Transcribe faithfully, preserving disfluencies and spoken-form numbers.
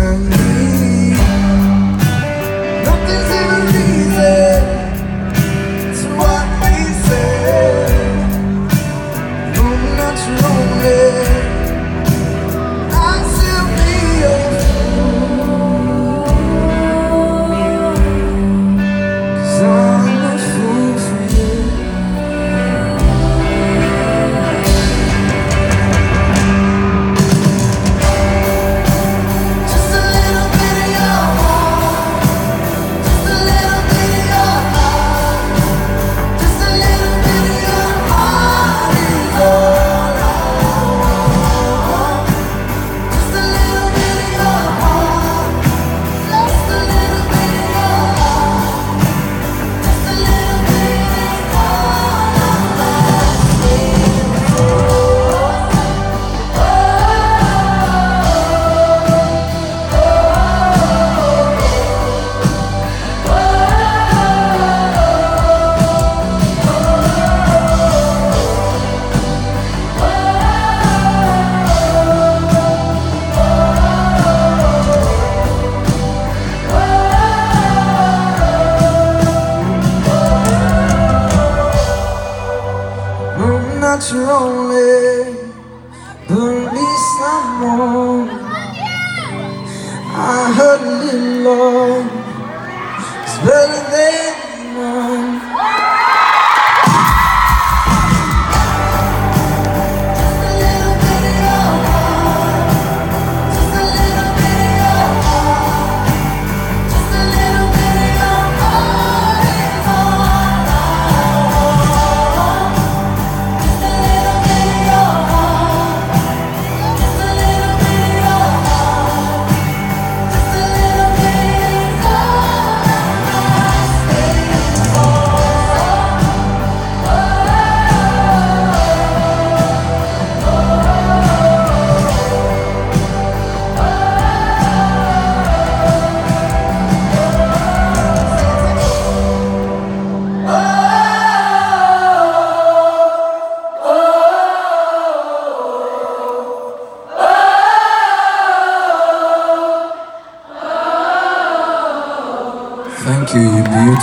me. Nothing's ever easy to what we say. No, not your only. I'll still be your fool, 'cause I'm a fool for you. I'm not your only, but at least I'm more. I heard a little love is better than none. Thank you, you beautiful.